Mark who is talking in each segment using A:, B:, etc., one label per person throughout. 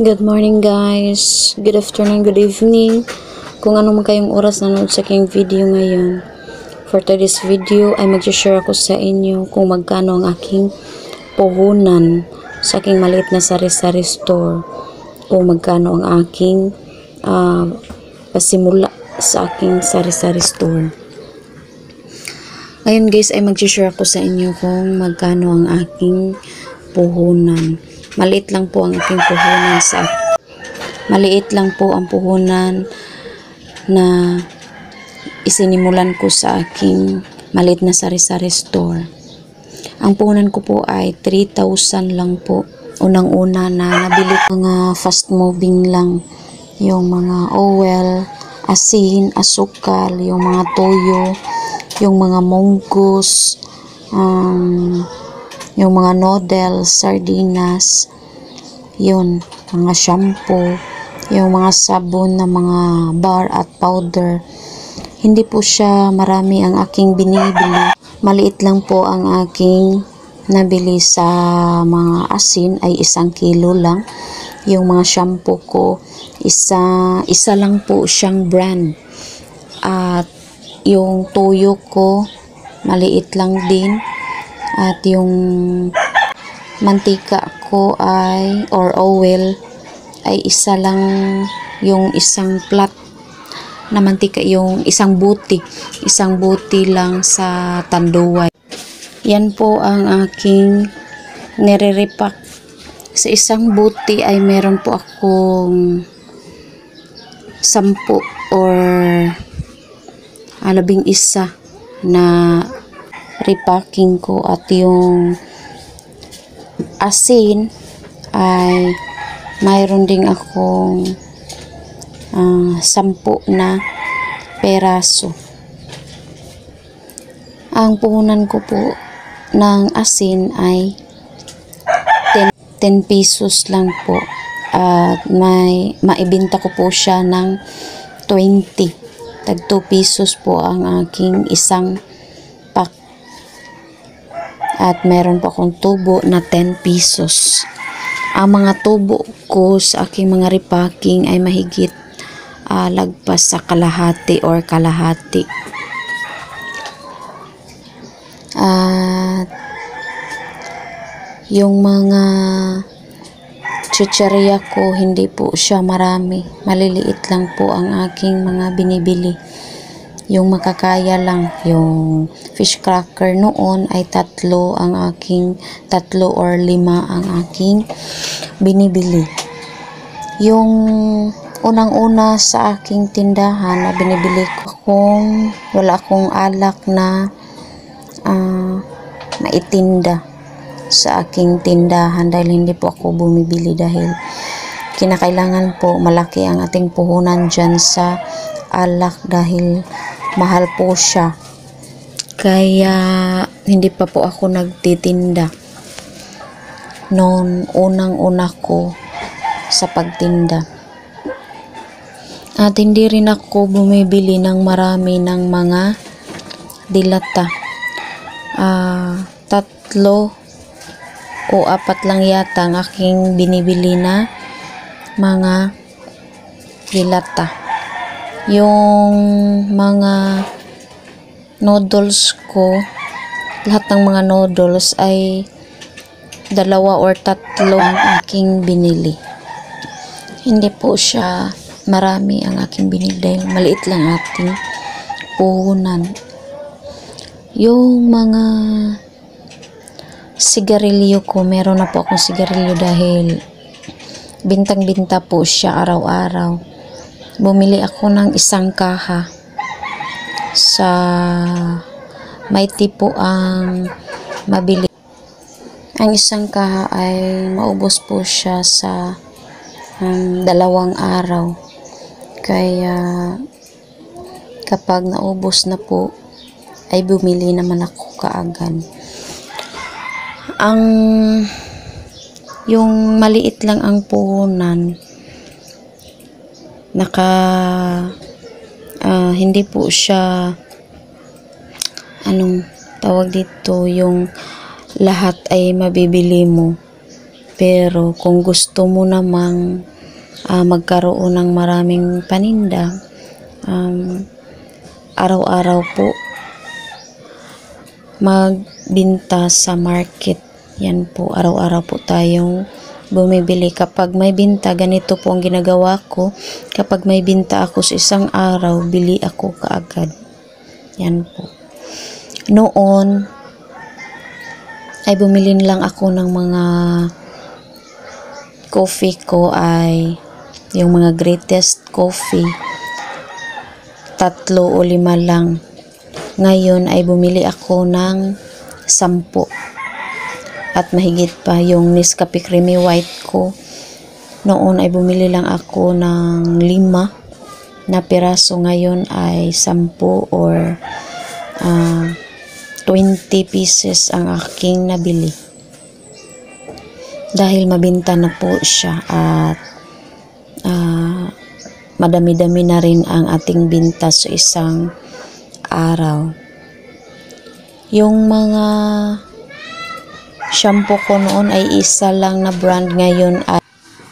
A: Good morning guys, good afternoon, good evening, kung ano man kayong oras nanood sa aking video ngayon. For today's video ay mag-share ako sa inyo kung magkano ang aking puhunan sa aking maliit na sari-sari store, kung magkano ang aking pasimula sa aking sari-sari store. Ngayon guys ay mag-share ako sa inyo kung magkano ang aking puhunan. Maliit lang po ang aking puhunan maliit lang po ang puhunan na isinimulan ko sa aking maliit na sari-sari store. Ang puhunan ko po ay 3,000 lang po. Unang-una na nabili ko mga fast moving lang, yung mga oil, asin, asukal, yung mga toyo, yung mga munggus, yung mga noodles, sardinas, yun, mga shampoo, yung mga sabon na mga bar at powder. Hindi po siya marami ang aking binibili. Maliit lang po ang aking nabili. Sa mga asin ay 1 kilo lang. Yung mga shampoo ko, isa lang po siyang brand. At yung toyo ko, maliit lang din. At yung mantika ko ay, or oil, ay isa lang, yung isang plat na mantika, yung isang buti lang sa tanduay. Yan po ang aking nire-repack. Sa isang buti ay meron po akong 10 or 11 na repacking ko. At yung asin ay mayroon ding akong 10 na peraso. Ang puhunan ko po ng asin ay 10 pesos lang po. At maibenta ko po siya ng 20. Tag 2 pesos po ang aking isang pack. At meron po akong tubo na 10 pesos. Ang mga tubo ko sa aking mga repacking ay mahigit lagpas sa kalahati or kalahati. At yung mga chicheria ko, hindi po siya marami. Maliliit lang po ang aking mga binibili. Yung makakaya lang. Yung fish cracker noon ay 3 ang aking, 3 or 5 ang aking binibili. Yung unang-una sa aking tindahan na binibili ko, kung wala akong alak na maitinda sa aking tindahan, dahil hindi po ako bumibili, dahil kinakailangan po malaki ang ating puhunan dyan sa alak, dahil mahal po siya. Kaya hindi pa po ako nagtitinda noon, unang-una ko sa pagtinda. At hindi rin ako bumibili ng marami ng mga dilata. 3 o 4 lang yata ang aking binibili na mga dilata. Yung mga noodles ko, lahat ng mga noodles ay 2 or 3 ang aking binili. Hindi po siya marami ang aking binili dahil maliit lang ating puhunan. Yung mga sigarilyo ko, meron na po akong sigarilyo dahil bintang-binta po siya araw-araw. Bumili ako ng 1 kaha sa Mighty po ang mabili. Ang 1 kaha ay maubos po siya sa 2 araw. Kaya kapag naubos na po ay bumili naman ako kaagad. Yung maliit lang ang puhunan, hindi po siya anong tawag dito, yung lahat ay mabibili mo. Pero kung gusto mo namang magkaroon ng maraming paninda, araw-araw po magbinta sa market. Yan po, araw-araw po tayong bumibili. Kapag may binta, ganito po ang ginagawa ko. Kapag may binta ako sa isang araw, bili ako kaagad. Yan po. Noon ay bumili lang ako ng mga coffee ko ay yung mga greatest coffee, 3 o 5 lang. Ngayon ay bumili ako ng 10 at mahigit pa. Yung Nescafe Creamy White ko, noon ay bumili lang ako ng 5 na piraso. Ngayon ay 10 or 20 pieces ang aking nabili. Dahil mabinta na po siya at madami-dami na rin ang ating binta sa isang araw. Yung mga shampoo ko noon ay isa lang na brand, ngayon ay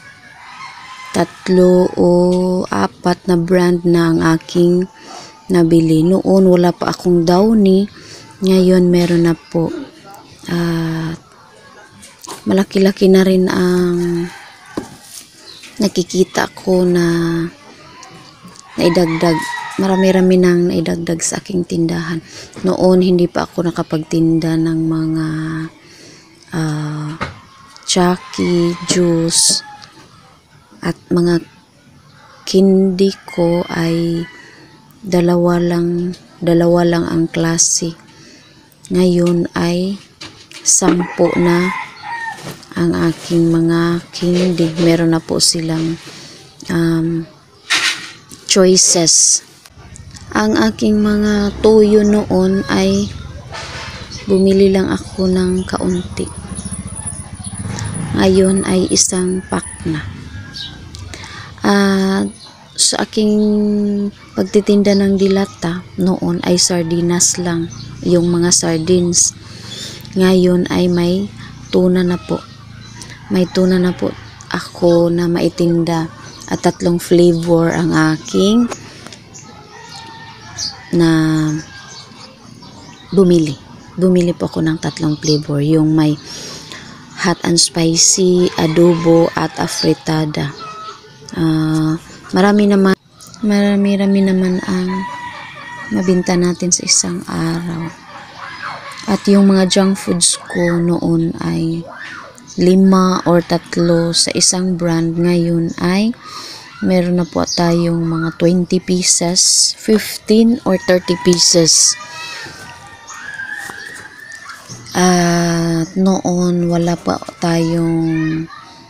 A: 3 o 4 na brand na ang aking nabili. Noon wala pa akong Downy, ngayon meron na po. Malaki-laki na rin ang nakikita ko na naidagdag. Marami-rami nang naidagdag sa aking tindahan. Noon hindi pa ako nakapagtinda ng mga Chucky, juice at mga candy ko ay dalawa lang ang klase. Ngayon ay 10 na ang aking mga candy. Meron na po silang choices. Ang aking mga tuyo noon ay bumili lang ako ng kaunti. Ngayon ay 1 pack na. Sa aking pagtitinda ng dilata noon ay sardinas lang, yung mga sardines. Ngayon ay may tuna na po. May tuna na po ako na maitinda at 3 flavor ang aking na bumili. Bumili po ako ng 3 flavor. Yung may hot and spicy, adobo at afritada. Marami naman ang mabinta natin sa isang araw. At yung mga junk foods ko noon ay 5 or 3 sa isang brand. Ngayon ay meron na po tayong mga 20 pieces, 15 or 30 pieces. At noon wala pa tayong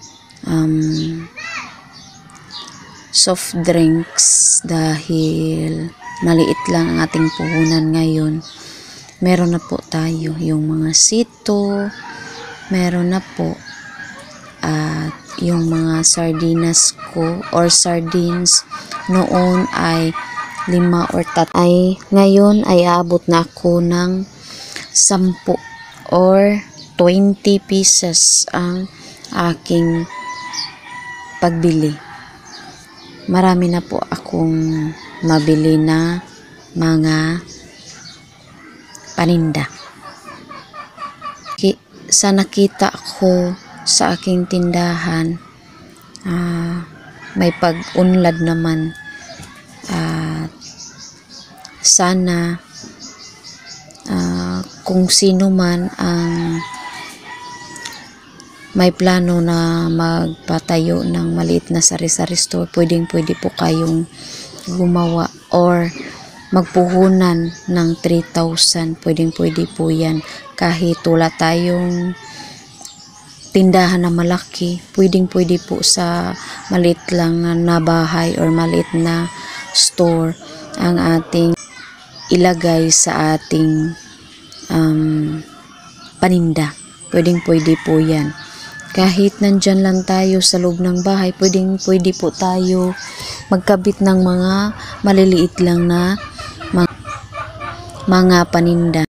A: soft drinks dahil maliit lang ang ating puhunan. Ngayon meron na po tayo yung mga sito, meron na po, at yung mga sardinas ko or sardines noon ay 5 or 3 ay ngayon ay aabot na ako ng 10 or 20 pieces ang aking pagbili. Marami na po akong mabili na mga paninda. Sa nakita ko sa aking tindahan, may pag-unlad naman. Sana kung sino man ang may plano na magpatayo ng maliit na sari-sari store, pwede po kayong gumawa or magpuhunan ng 3,000. Pwede po yan. Kahit wala tayong tindahan na malaki, pwede po sa maliit lang na bahay or maliit na store ang ating ilagay sa ating paninda. Pwede po yan. Kahit nandyan lang tayo sa loob ng bahay, pwede po tayo magkabit ng mga maliliit lang na mga paninda.